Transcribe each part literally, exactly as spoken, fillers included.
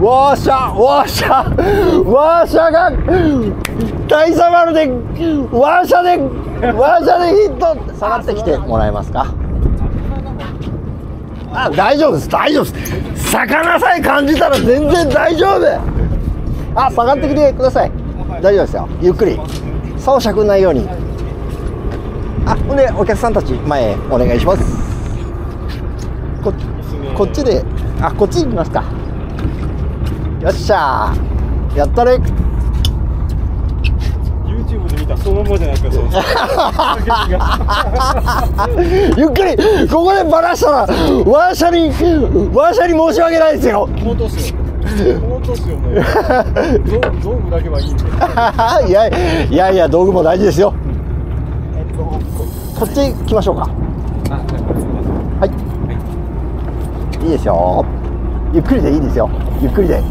ワーシャワーシャワーシャが大サバルでワーシャでワーシャでヒット。下がってきてもらえますか。あ、大丈夫です大丈夫です。魚さえ感じたら全然大丈夫。あ、下がってきてください。大丈夫ですよ、ゆっくり竿しゃくんないように。あ、ほんでお客さんたち前へお願いします。こ, こっちで、あ、こっち行きますか。よっしゃー、やったれ。 YouTube で見たそのままじゃないですか。 ゆっくりここでバラしたらワーシャにワーシャに申し訳ないですよ。 本当っすよ本当っすよ。もう道具だけはいいんで。 いやいやいや、道具も大事ですよ。えっと こ, こっち行きましょうか。はい、はい、いいですよ。ゆっくりでいいですよ、ゆっくりで。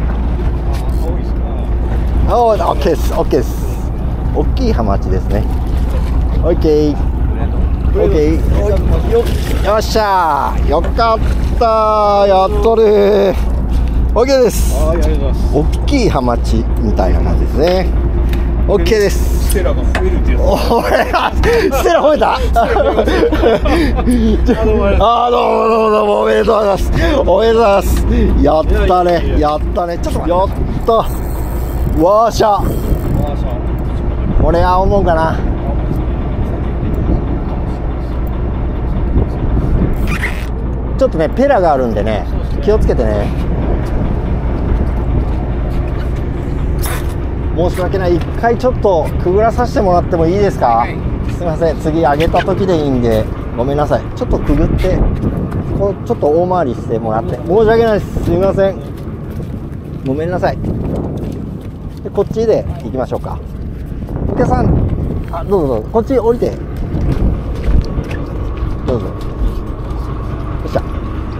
おー、オッケーです、オッケーです。大きいハマチですね。オッケー、オッケー、よっしゃー、よかったー、やっとるー。オッケーです。 ありがとうございます。 大きいハマチみたいな感じですね。オッケーです。 ステラが増えるってやつ。 おー、ステラ褒めた。あー、どうもどうもどうも、おめでとうございます。おめでとうございます。やったね、やったね、ちょっとやった。ワーシャ。これは思うかな。ちょっとね、ペラがあるんでね、気をつけてね。申し訳ない、一回ちょっとくぐらさせてもらってもいいですか。はい、すいません、次上げた時でいいんでごめんなさい。ちょっとくぐってこうちょっと大回りしてもらって申し訳ないです。すいません、ごめんなさい。でこっちで行きましょうか。お客さん、あ、どうぞどうぞ、こっち降りてどうぞ。よっしゃ。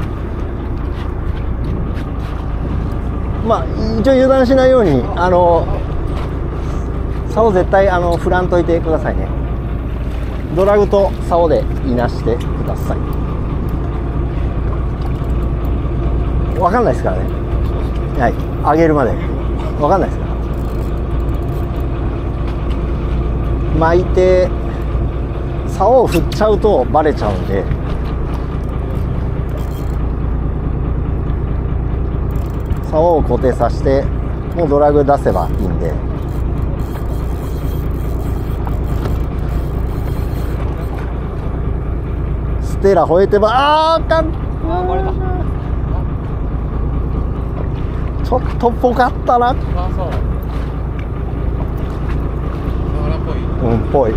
まあ一応油断しないように、あの竿絶対あの振らんといてくださいね。ドラグと竿でいなしてください。分かんないですからね。はい、上げるまで分かんないですから。巻いて竿を振っちゃうとバレちゃうんで、竿を固定させてもうドラグ出せばいいんで。ステラ吠えてば、あーあかん、ちょっとぽかったな。うん、ぽい。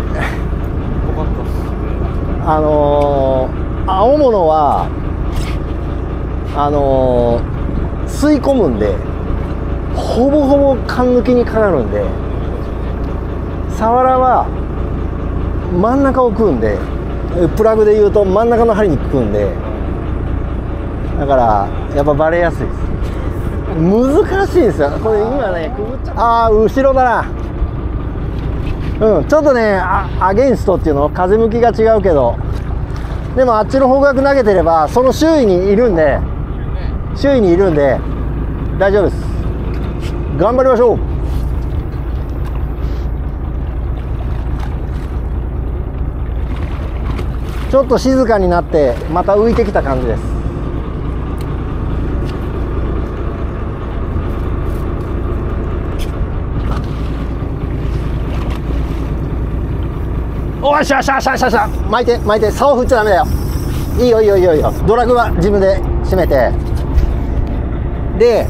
あのー、青物はあのー、吸い込むんでほぼほぼ缶抜きにかかるんで、サワラは真ん中を食うんで、プラグでいうと真ん中の針に食うんで、だからやっぱバレやすいです。難しいんですよこれ。今ね、くぐっちゃった。ああ、後ろだな。うん、ちょっとね、あアゲンストっていうの、風向きが違うけど、でもあっちの方角投げてればその周囲にいるんで、周囲にいるんで大丈夫です。頑張りましょう。ちょっと静かになってまた浮いてきた感じです。おっしゃっしゃっしゃっしゃっしゃ、巻いて巻いて、竿振っちゃダメだよ。いいよいいよいいよいいよ。ドラグは自分で締めて、で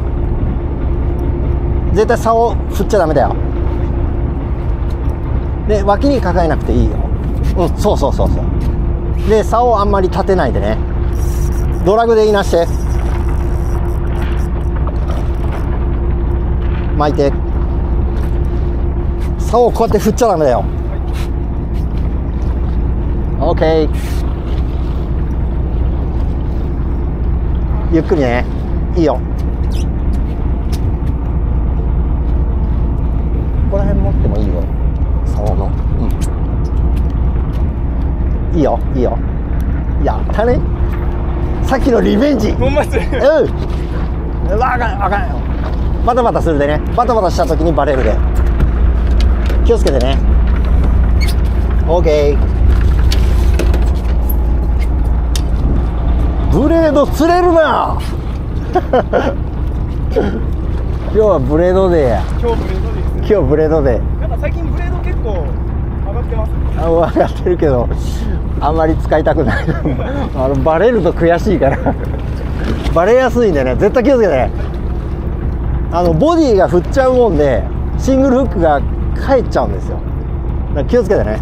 絶対竿振っちゃダメだよ。で脇に抱えなくていいよ。うん、そうそうそうそう。で竿あんまり立てないでね、ドラグでいなして、巻いて、竿をこうやって振っちゃダメだよ。オッケー。ゆっくりね、いいよ。ここら辺持ってもいいよ、竿の。うん、いいよいいよ。やったね、さっきのリベンジ。 ほんまっす。 うん、 うわあかんあかんよ。バタバタするでね、バタバタした時にバレるで気をつけてね。 OK。 ブレード釣れるな今日はブレードデーや。 今日ブレードです。 今日ブレードデー。 なんか最近ブレード結構上がってます。 あ、上がってるけどあんまり使いたくないあのバレると悔しいからバレやすいんでね、絶対気をつけてね。あのボディが振っちゃうもんでシングルフックが返っちゃうんですよ。だから気をつけてね。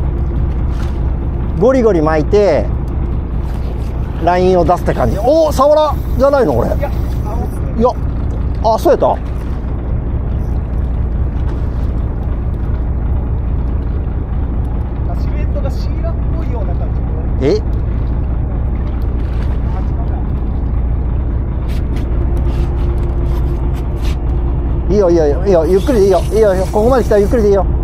ゴリゴリ巻いてラインを出すって感じ。おお、サワラじゃないのこれ。いや、いや、あ、そうやった。 シルエットがシーラっぽいような感じ。 え、いいよいいよいいよ、ゆっくりでいいよ、いいよ、ここまで来たらゆっくりでいいよ。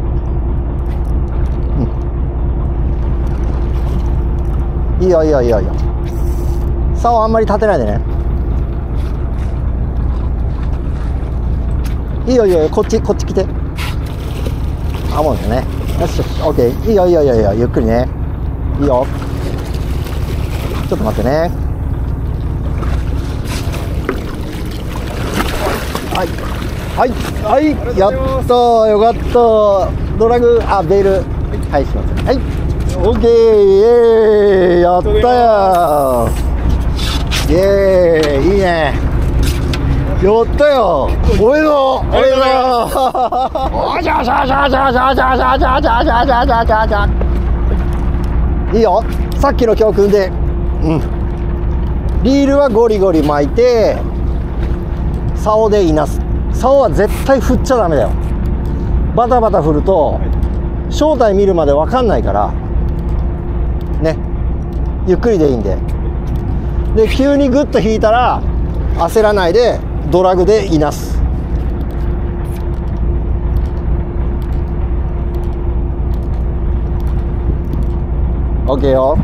いいよいいよいいよいいよ。竿あんまり立てないでね。いいよいいよ、こっちこっち来て。あ、もうね。よしよし、オッケー。いいよいいよいいよいいよ、ゆっくりね。いいよ。ちょっと待ってね。はいはいはい、やったー、よかったー。ドラグ、あ、ベール、はいします。はい。オッケー、イエーイ、やったよー、イエーイ、いいね、やったよ、おめでとう、おめでとう、おじゃじゃじゃじゃじゃじゃじゃじゃじゃじゃじゃじゃじゃじゃ、いいよ、さっきの教訓で、うん、リールはゴリゴリ巻いて竿でいなす。竿は絶対振っちゃダメだよ。バタバタ振ると正体見るまで分かんないからね、ゆっくりでいいんで。で急にグッと引いたら焦らないでドラグでいなす。オッケーよ。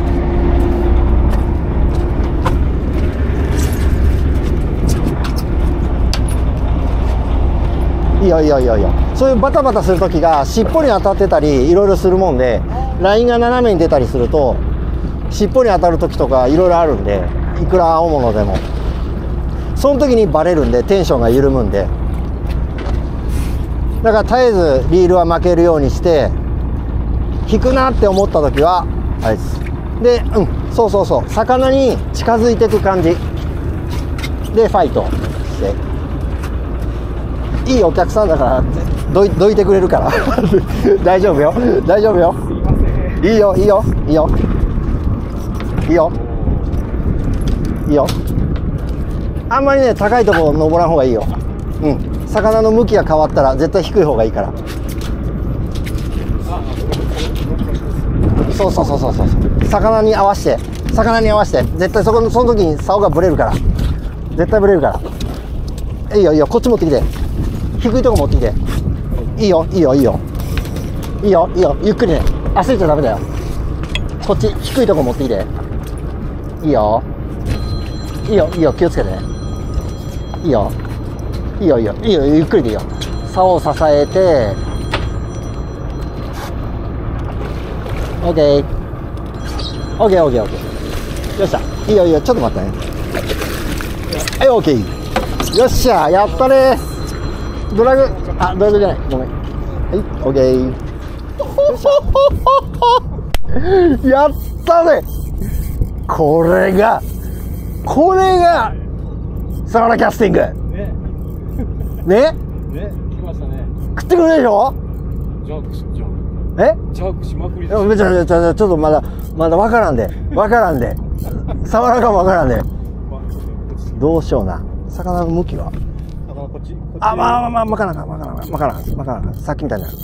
いいよいいよいいよいいよ。そういうバタバタする時が尻尾に当たってたりいろいろするもんで、ラインが斜めに出たりすると尻尾に当たる時とかいろいろあるんで、いくら青物でもその時にバレるんでテンションが緩むんで、だから絶えずリールは巻けるようにして、引くなって思った時はあれですで、うん、そうそうそう、魚に近づいていく感じでファイトして、いいお客さんだからどいどいてくれるから大丈夫よ大丈夫よ、いいよいいよいいよいいよいいよ。あんまりね高いところ登らん方がいいよ。うん、魚の向きが変わったら絶対低い方がいいから。そうそうそうそうそう、魚に合わせて魚に合わせて絶対そこのその時に竿がブレるから、絶対ブレるから。いいよいいよ、こっち持ってきて、低いとこ持ってきて。いいよいいよいいよいいよいいよ、ゆっくりね、焦っちゃダメだよ。こっち低いとこ持ってきて。いいよいいよいいよ、気をつけてね。いいよいいよいいよいいよ、ゆっくりでいいよ。竿を支えて OK OK OK OK、 よっしゃ、いいよいいよ、ちょっと待ってね。はい OK、 よっしゃ、やったね。ドラグ、あ、ドラグじゃない、ごめん。はい OK やったね。これがこれがサワラキャスティングねねね、来ましたね。 食ってくるでしょ。 ジャークし、ジャーク。 え、 ジャークしまくりです。 めちゃめちゃちょっとまだまだ分からんで分からんでサワラかも分からんで、どうしような。魚の向きは魚こっち。 あ、まあまあまあ、分からん分からん分からん分からん、さっきみたいな、うん、い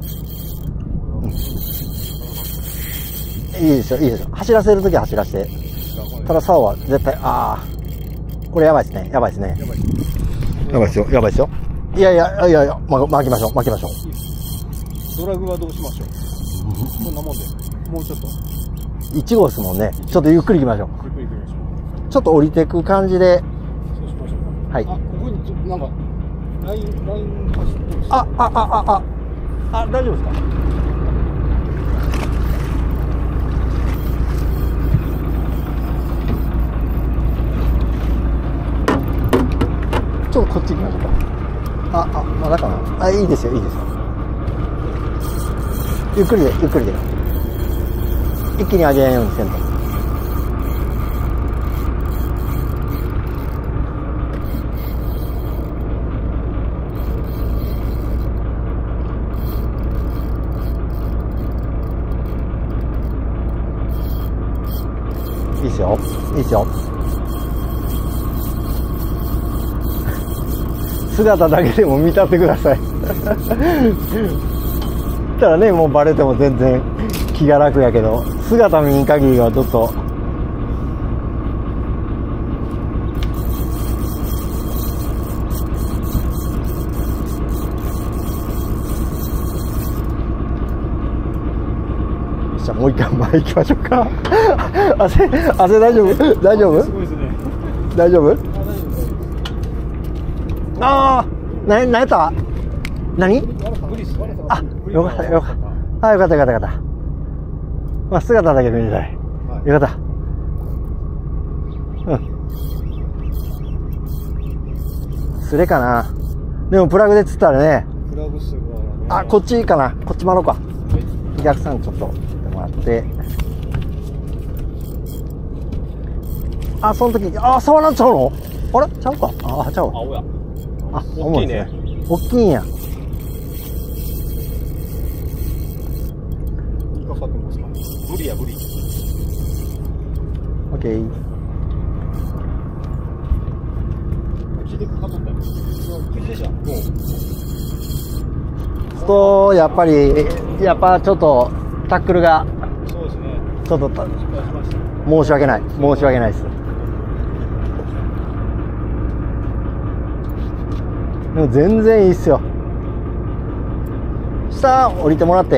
いですよいいですよ、走らせるときは走らせて。ただ竿は絶対、ああこれやばいですね、やばいですね、やばいですよやばいですよ。いやいやいやいや、ま、巻きましょう巻きましょう。 ドラグはどうしましょう。こんなもんでもうちょっといち号ですもんね。ちょっとゆっくり行きましょう。 ゆっくり行きましょう。 ちょっと降りていく感じで。 そうしましょはい。 あ、ここにちょっとなんかラインライン走ってる。 あ、あ、あ、あ、あ、あ、大丈夫ですか？ちょっとこっち行きましょうか。あ、あ、まだかな。あ、いいですよ、いいですよ。ゆっくりで、ゆっくりで。一気に上げないようにせんと。いいですよ。いいですよ。姿だけでも見たってください。たらね、もうバレても全然気が楽やけど、姿見ん限りはちょっと。じゃあもう一回前行きましょうか。汗、汗大丈夫？大丈夫？ すごいですね。 大丈夫？ あ、大丈夫大丈夫。 ああ、な、なんやった何？ 無理っす。 あ、よかった、よかった。あ、よかった、よかった、よかった。まあ、姿だけ見てたい。よかった。うん。すれかな。でも、プラグで釣ったらね。 プラグ数は、ね。 あ、こっちかな。こっち回ろうか。お客さんちょっと、見てもらって。あ、その時、あ、触らんちゃうの？あれちゃうか？あ、ちゃうわ。 青や。 あ、 大きいね。 大きいんや。 引っかかってますか？ブリやブリ。 オッケー。 口でかかっとったよ。口でした。もう。 と、やっぱり、やっぱちょっとタックルが、 そうですね。 ちょっとた失敗しました。 申し訳ない。申し訳ないです。でも全然いいっすよ。下降りてもらって。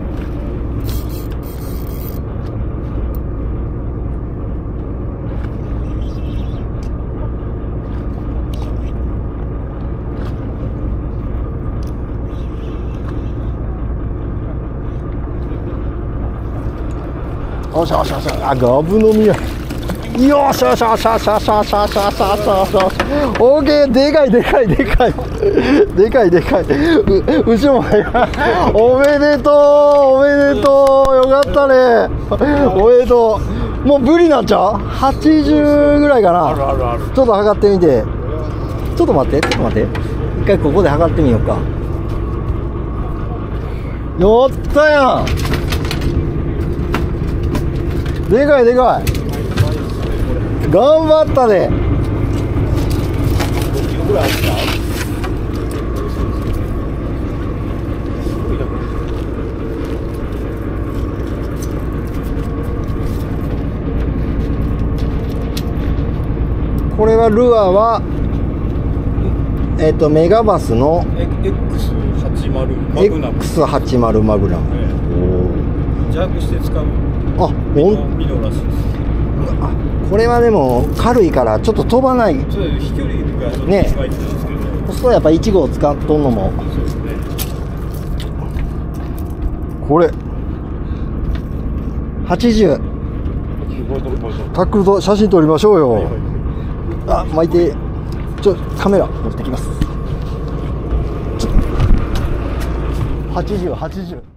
よしよしよし、あ、ガブ飲みや。よしよしよしよしよしよしよしよしよしよしよし。オーケー、でかいでかいでかい。でかいでかい。う、後ろもおめでとうおめでとう、よかったね。おめでとう。もうブリなんちゃう？はちじゅうぐらいかな。 あるあるある。 ちょっと測ってみて。ちょっと待って、ちょっと待って。一回ここで測ってみようか。やったやん。でかいでかい。頑張ったね。 ごキロぐらいあった。すごいなこれ。これはルアーはえっ、ー、とメガバスのエックスはちじゅう マグナム。 エックスはちじゅう マグナム。 ええ、ジャークして使う。 あ、ほん。 ミノらしいです。 あ、これはでも軽いからちょっと飛ばない。 そうです。飛距離がちょっとね。 違いってですけど。 そうするとやっぱいち号使っとんのも。 そうですね。 これはちじゅう。タックルと写真撮りましょうよ。はいはい、あ、巻いて。ちょ、カメラ持ってきます。ちょはちじゅう、はちじゅう。